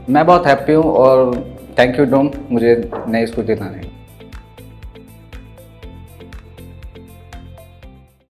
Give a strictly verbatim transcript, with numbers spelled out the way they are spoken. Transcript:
मैं बहुत हैप्पी हूँ और थैंक यू डोम मुझे नई स्कूटी दिलाने के लिए।